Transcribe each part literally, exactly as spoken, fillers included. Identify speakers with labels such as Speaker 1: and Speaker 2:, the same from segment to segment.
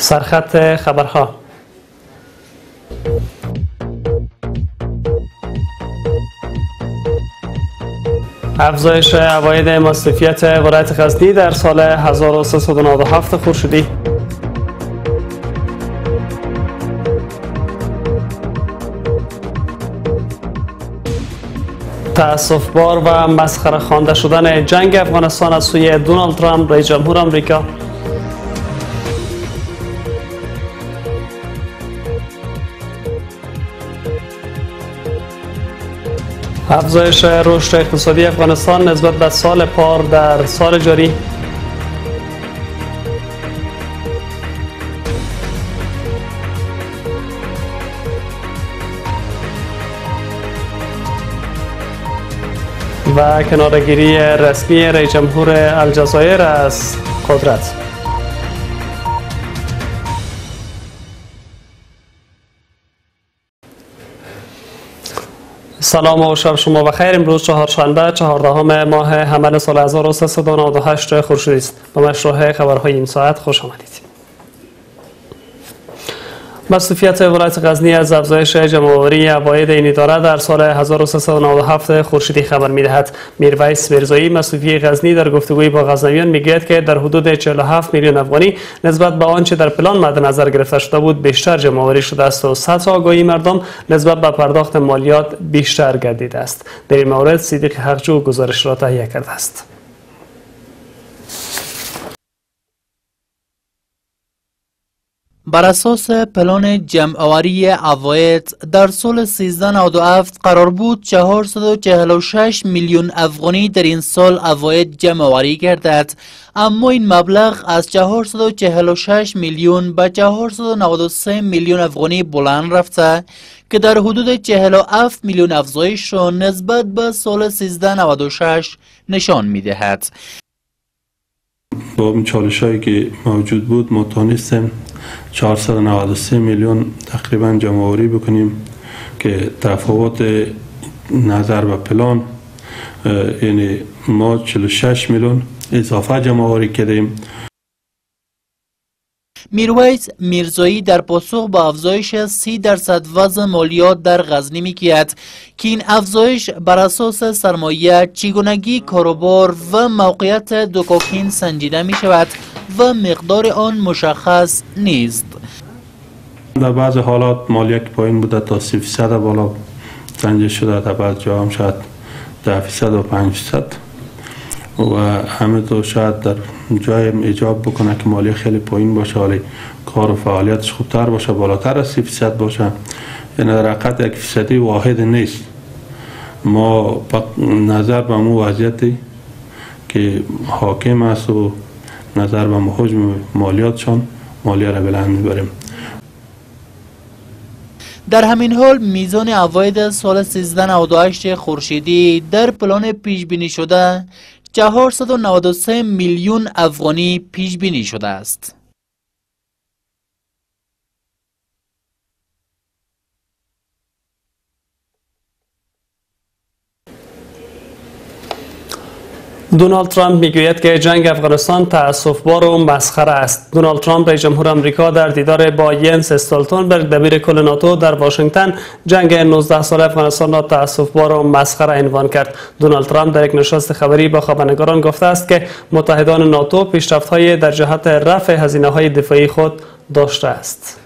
Speaker 1: سرخط خبرها. افزایش عواید مصرفیت ولایت غزنی در سال هزار و سیصد و نود و هفت خورشیدی. تأسف بار و مسخره خوانده شدن جنگ افغانستان از سوی دونالد ترامپ رئیس جمهور آمریکا. افزایش رشد اقتصادی افغانستان نسبت به سال پار در سال جاری. و کنارگیری رسمی رئیس جمهور الجزایر از قدرت. سلام و شب شما بخیر. امروز چهارشنبه چهاردهم ماه حمل سال هزار و سیصد و نود و هشت خورشیدی است. به مشروع خبرهای این ساعت خوش آمدید. مصرفیت ولایت غزنی از افزایش جمع‌آوری عواید این اداره در سال هزار و سیصد و نود و هفت خورشیدی خبر می‌دهد. میرویس میرزایی مسئول غزنی در گفتگوی با غزنویان میگوید که در حدود چهل و هفت میلیون افغانی نسبت به آنچه در پلان مد نظر گرفته شده بود بیشتر جمع‌آوری شده است و سطح آگاهی مردم نسبت به پرداخت مالیات بیشتر گردیده است. در این مورد صدیق حقجو گزارش را تهیه کرده است.
Speaker 2: بر اساس پلان جمع‌آوری عواید در سال سیزده نود و هفت قرار بود چهارصد و چهل و شش میلیون افغانی در این سال عواید جمع‌آوری گردد، اما این مبلغ از چهارصد و چهل و شش میلیون به چهارصد و نود و سه میلیون افغانی بلند رفته که در حدود چهل و هفت میلیون افزایش را نسبت به سال سیزده نود و شش نشان می‌دهد.
Speaker 3: با این چالش‌هایی که موجود بود ما توانستیم چهارصد و نود و سه میلیون تقریبا جمع‌آوری بکنیم که تفاوت نظر به پلان، یعنی ما چهل و شش میلیون اضافه جمع‌آوری کردیم.
Speaker 2: میرویس میرزایی در پاسخ به افزایش سی درصد وزن مالیات در غزنی میگوید که این افزایش بر اساس سرمایه، چگونگی کاروبار و موقعیت دوکاکین سنجیده می شود و مقدار آن مشخص نیست.
Speaker 3: در بعض حالات مالیات پایین بوده تا سی فیصد بالا سنجش شده، در بعض جا هم شاید ده فیصد و پنج فیصد و همینطور شاید در جای ایجاب بکنه که مالیات خیلی پایین باشه ولی کار و فعالیتش خوبتر باشه، بالاتر از سی فیصد باشه. یعنی در حقیقت یک فیصدی واحد نیست. ما نظر به مو وضعیتی که حاکم است و نظر به حجم مالیاتشان مالیات را بلند میبریم.
Speaker 2: در همین حال میزان عواید سال سیزده نود و هشت خورشیدی در پلان پیش بینی شده چهارصد و نود و سه میلیون افغانی پیش بینی شده است.
Speaker 1: دونالد ترامپ میگوید که جنگ افغانستان تأسف‌بار و مسخره است. دونالد ترامپ رئیس جمهور آمریکا در دیدار با ینس استولتنبرگ دبیر کل ناتو در واشنگتن جنگ نوزده ساله افغانستان را تأسف‌بار و مسخره عنوان کرد. دونالد ترامپ در یک نشست خبری با خبرنگاران گفته است که متحدان ناتو پیشرفت‌های در جهت رفع هزینه‌های دفاعی خود داشته است.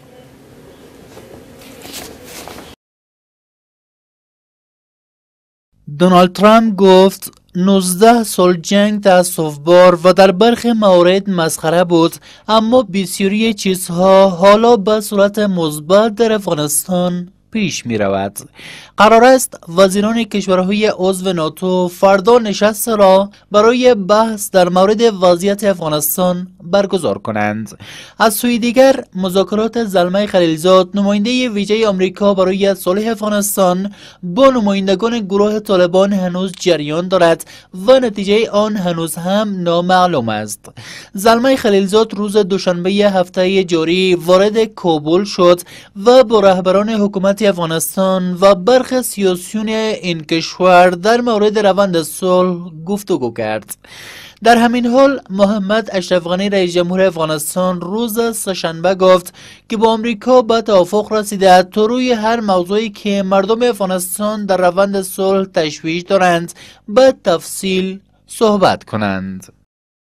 Speaker 2: دونالد ترامپ گفت نوزده سال جنگ تأسف‌بار و در برخی موارد مسخره بود، اما بسیاری چیزها حالا به صورت مثبت در افغانستان پیش می رود. قرار است وزیران کشورهای عضو ناتو فردا نشست را برای بحث در مورد وضعیت افغانستان برگزار کنند. از سوی دیگر مذاکرات زلمه خلیلزاد نماینده ویژه آمریکا برای صلح افغانستان با نمایندگان گروه طالبان هنوز جریان دارد و نتیجه آن هنوز هم نامعلوم است. زلمه خلیلزاد روز دوشنبه هفته جاری وارد کابل شد و با رهبران حکومت حکومت افغانستان و برخی سیاسیون این کشور در مورد روند صلح گفتگو کرد. در همین حال محمد اشرف غنی رئیس جمهور افغانستان روز سه‌شنبه گفت که با آمریکا به توافق رسیده تا روی هر موضوعی که مردم افغانستان در روند صلح تشویش دارند به تفصیل صحبت کنند.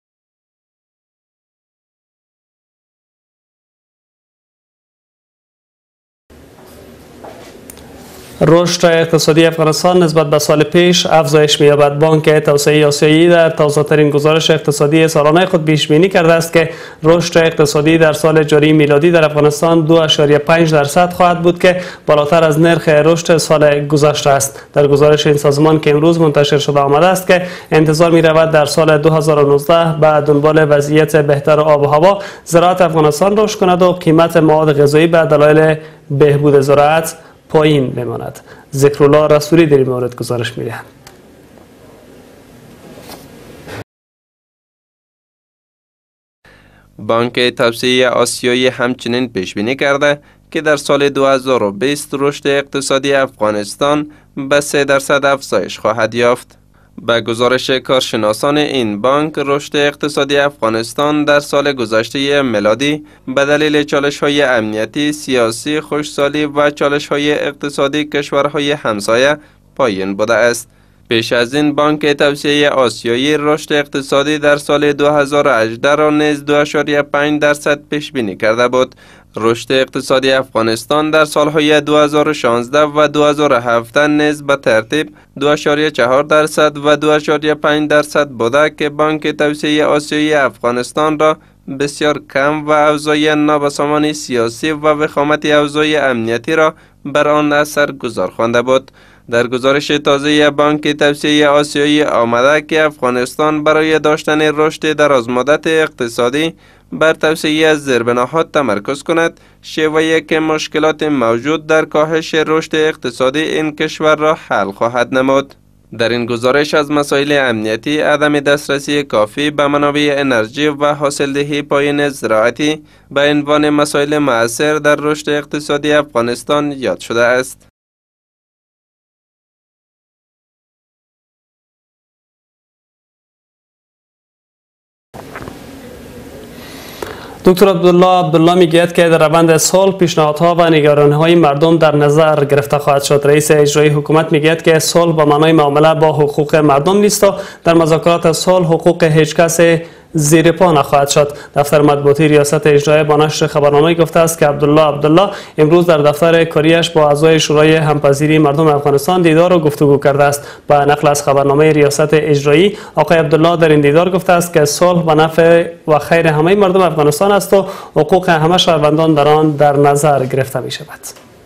Speaker 1: رشد اقتصادی افغانستان نسبت به سال پیش افزایش می‌یابد. بانک توسعه آسیایی در تازه‌ترین گزارش اقتصادی سالانه خود پیش بینی کرده است که رشد اقتصادی در سال جاری میلادی در افغانستان دو ممیز پنج درصد خواهد بود که بالاتر از نرخ رشد سال گذشته است. در گزارش این سازمان که امروز منتشر شده آمده است که انتظار می‌رود در سال دو هزار و نوزده به دنبال وضعیت بهتر آب و هوا زراعت افغانستان رشد کند و قیمت مواد غذایی به دلایل بهبود زراعت پایین بماند. ذکرالله رسولی در این مورد گزارش می‌دهد.
Speaker 4: بانک توسعه آسیایی همچنین پیش بینی کرده که در سال دو هزار و بیست رشد اقتصادی افغانستان به سه درصد افزایش خواهد یافت. به گزارش کارشناسان این بانک رشد اقتصادی افغانستان در سال گذشته میلادی به دلیل چالش‌های امنیتی، سیاسی، خشکسالی و چالش‌های اقتصادی کشورهای همسایه پایین بوده است. پیش از این بانک توسعه آسیایی رشد اقتصادی در سال دو هزار و هجده را نیز دو ممیز پنج درصد پیش بینی کرده بود. رشد اقتصادی افغانستان در سالهای دو هزار و شانزده و دو هزار و هفده نیز به ترتیب دو ممیز چهار درصد و دو ممیز پنج درصد بوده که بانک توسعه آسیایی افغانستان را بسیار کم و اوضاع نابسامانی سیاسی و وخامت اوضاع امنیتی را بر آن اثر گذار خوانده بود. در گزارش تازه بانک توسعه آسیایی آمده که افغانستان برای داشتن رشد درازمدت اقتصادی بر توسعه زیربناها تمرکز کند، شیوه‌ای که مشکلات موجود در کاهش رشد اقتصادی این کشور را حل خواهد نمود. در این گزارش از مسائل امنیتی، عدم دسترسی کافی به منابع انرژی و حاصلدهی پایین زراعتی به عنوان مسائل مؤثر در رشد اقتصادی افغانستان یاد شده است.
Speaker 1: دکتر عبدالله عبدالله میگوید که در روند صلح پیشنهادها و نگرانی‌های مردم در نظر گرفته خواهد شد. رئیس اجرایی حکومت میگوید که صلح به معنای معامله با حقوق مردم نیست و در مذاکرات صلح حقوق هیچ کس زیر پا نخواهد شد. دفتر مطبوعاتی ریاست اجرایی با نشر خبرنامه گفته است که عبدالله عبدالله امروز در دفتر کاریش با اعضای شورای همپذیری مردم افغانستان دیدار و گفتگو کرده است. با نقل از خبرنامه ریاست اجرایی، آقای عبدالله در این دیدار گفته است که صلح به نفع و خیر همه مردم افغانستان است و حقوق همه شهروندان در آن در نظر گرفته می شود.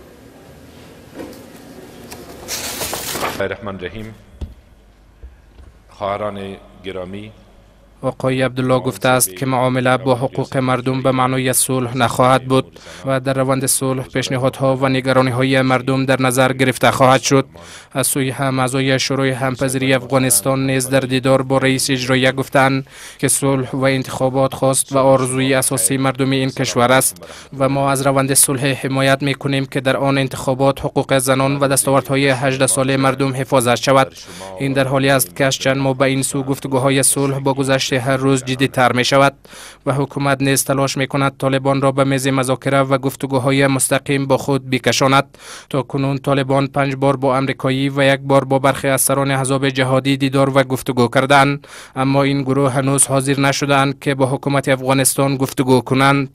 Speaker 5: الرحمن الرحیم. خواهران گرامی،
Speaker 6: آقای عبدالله گفته است که معامله با حقوق مردم به معنای صلح نخواهد بود و در روند صلح پیشنهادها و نگرانی‌های مردم در نظر گرفته خواهد شد. از سوی هم اعضای شورای همپذیری افغانستان نیز در دیدار با رئیس اجرایی گفتند که صلح و انتخابات خواست و آرزوی اساسی مردم این کشور است و ما از روند صلح حمایت می‌کنیم که در آن انتخابات حقوق زنان و دستاوردهای هجده ساله مردم حفاظت شود. این در حالی است که از چند ماه به این سو گفتگوهای صلح با گذشت هر روز جدی‌تر می شود و حکومت نیز تلاش می کند طالبان را به میز مذاکره و گفتگوهای مستقیم با خود بکشاند. تا کنون طالبان پنج بار با آمریکایی و یک بار با برخی از سران احزاب جهادی دیدار و گفتگو کردند، اما این گروه هنوز حاضر نشدند که با حکومت افغانستان گفتگو کنند.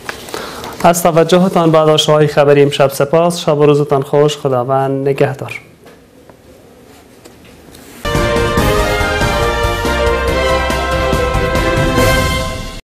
Speaker 1: از توجهتان به داشته‌های خبری امشب سپاس. شب و روزتان خوش. خداوند نگهدار.